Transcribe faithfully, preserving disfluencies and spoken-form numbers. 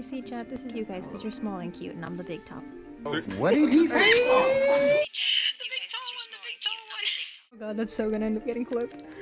You see, chat, this is you guys because you're small and cute and I'm the big top. What did he say? Oh god, that's so gonna end up getting clipped.